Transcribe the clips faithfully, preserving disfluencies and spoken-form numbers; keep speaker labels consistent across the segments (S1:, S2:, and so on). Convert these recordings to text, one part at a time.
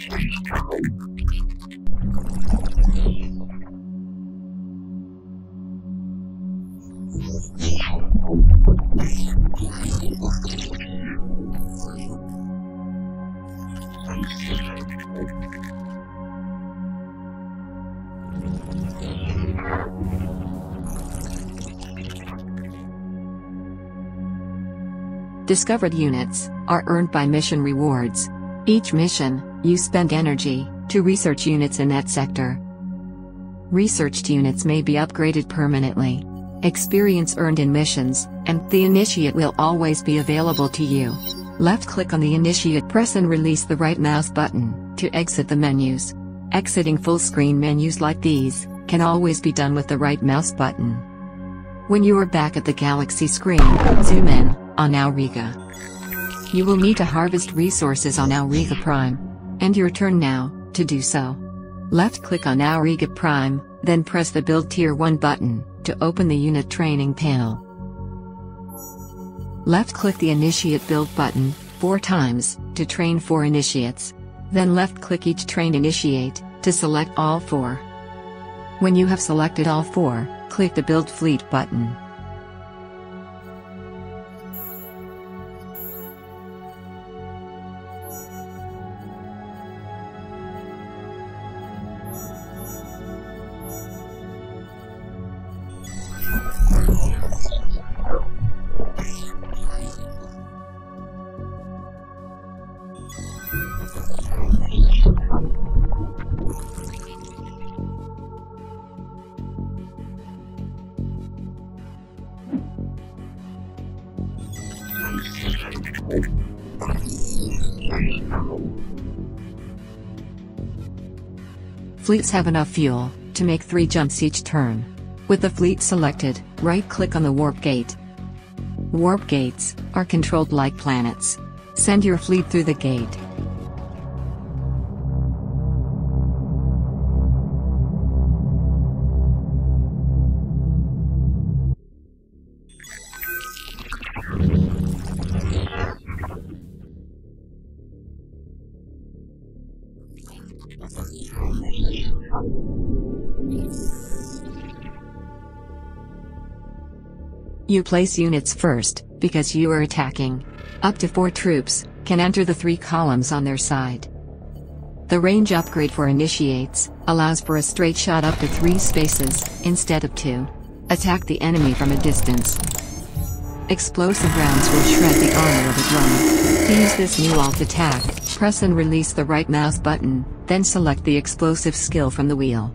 S1: Discovered units are earned by mission rewards. Each mission, you spend energy to research units in that sector. Researched units may be upgraded permanently. Experience earned in missions, and the initiate will always be available to you. Left-click on the initiate, press and release the right mouse button to exit the menus. Exiting full-screen menus like these can always be done with the right mouse button. When you are back at the galaxy screen, zoom in on Auriga. You will need to harvest resources on Auriga Prime, and your turn now to do so. Left-click on Auriga Prime, then press the Build Tier one button to open the unit training panel. Left-click the Initiate Build button four times to train four initiates. Then left-click each trained initiate to select all four. When you have selected all four, click the Build Fleet button. Fleets have enough fuel to make three jumps each turn. With the fleet selected, right-click on the warp gate. Warp gates are controlled like planets. Send your fleet through the gate. You place units first, because you are attacking. Up to four troops can enter the three columns on their side. The range upgrade for initiates allows for a straight shot up to three spaces, instead of two. Attack the enemy from a distance. Explosive rounds will shred the armor of a drone. To use this new alt attack, press and release the right mouse button, then select the explosive skill from the wheel.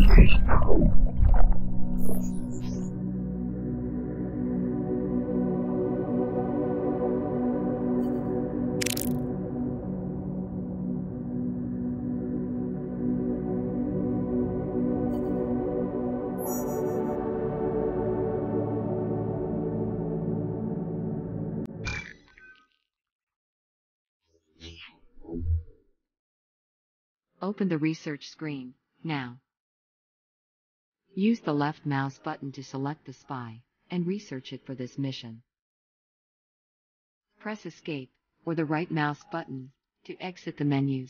S1: Open the research screen, now. Use the left mouse button to select the spy, and research it for this mission. Press Escape, or the right mouse button, to exit the menus.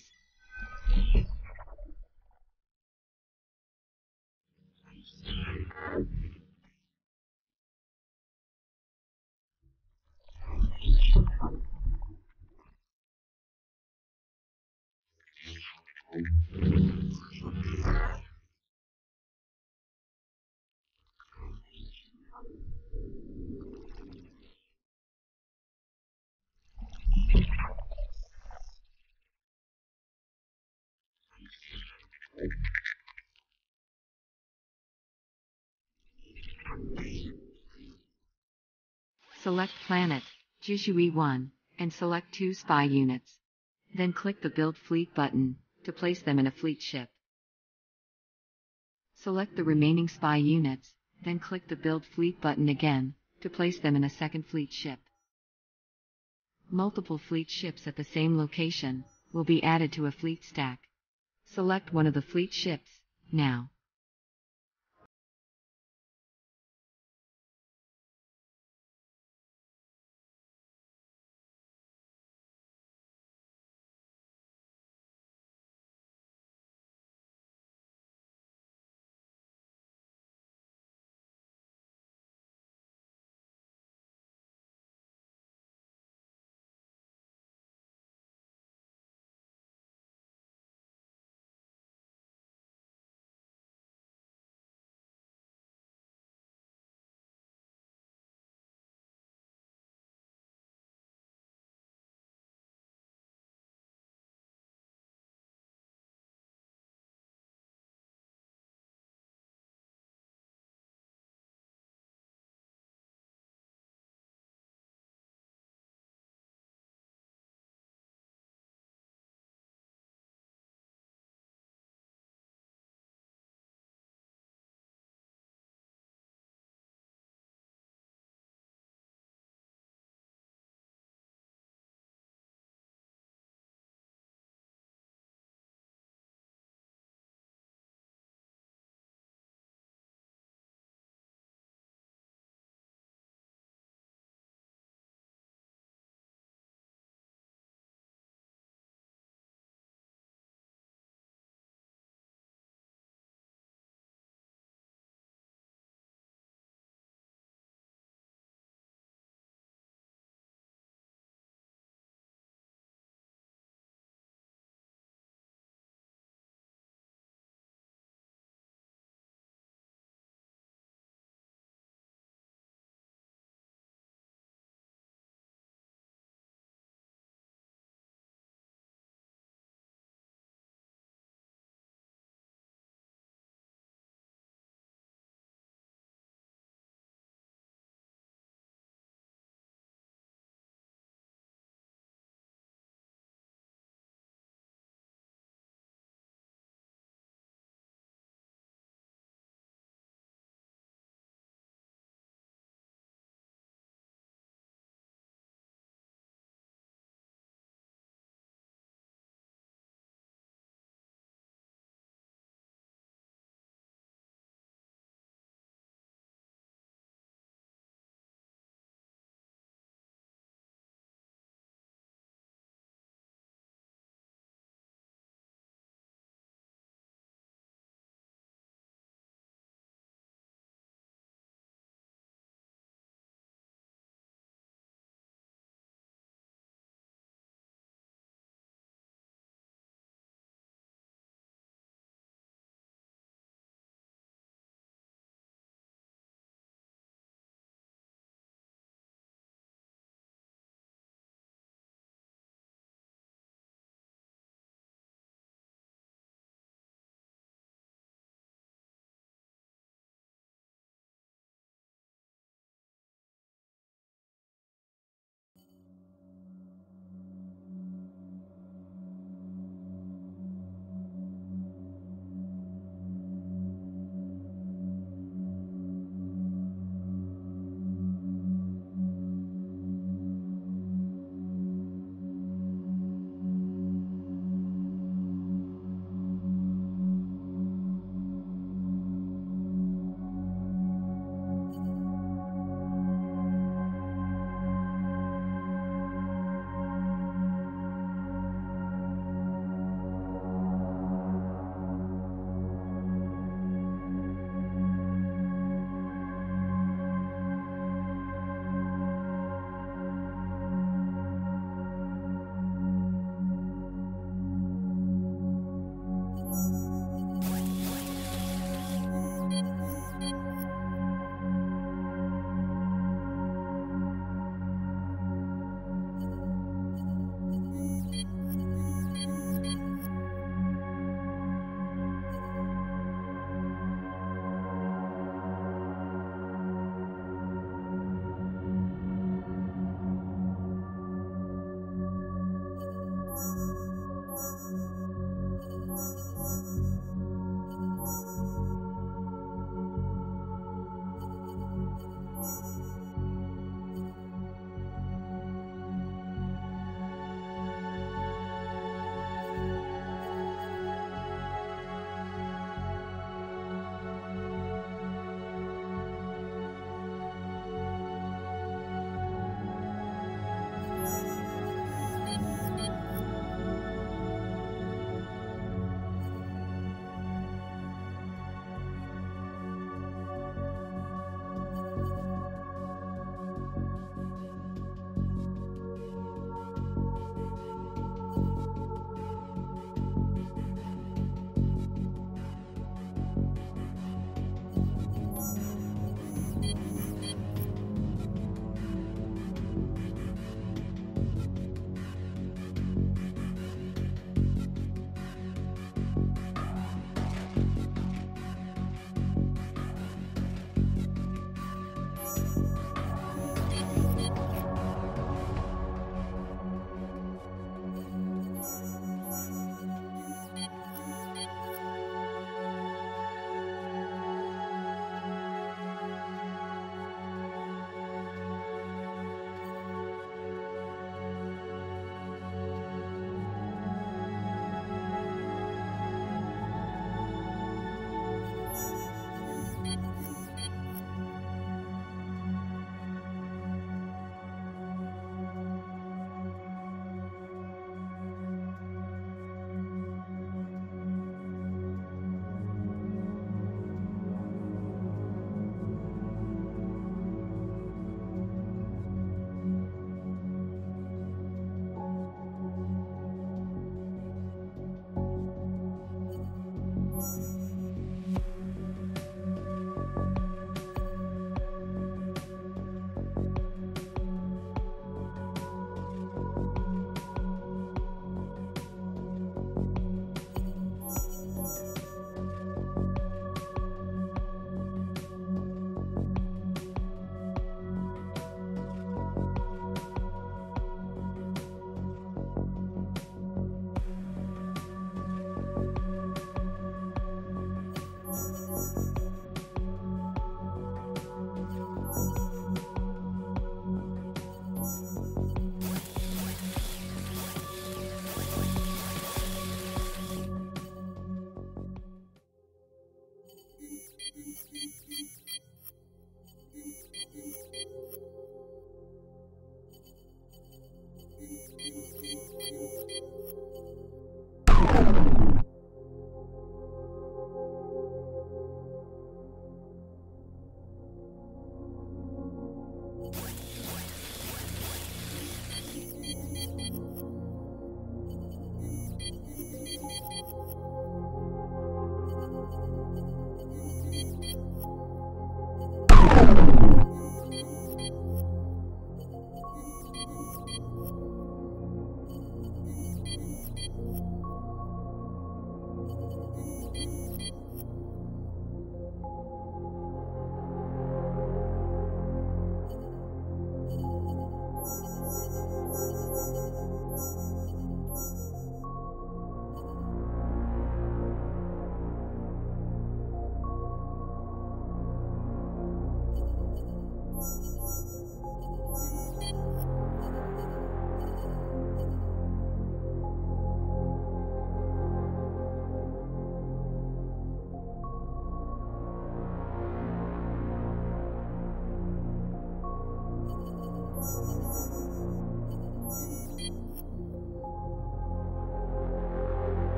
S1: Select Planet, Jishui one, and select two spy units. Then click the Build Fleet button, to place them in a fleet ship. Select the remaining spy units, then click the Build Fleet button again, to place them in a second fleet ship. Multiple fleet ships at the same location will be added to a fleet stack. Select one of the fleet ships, now.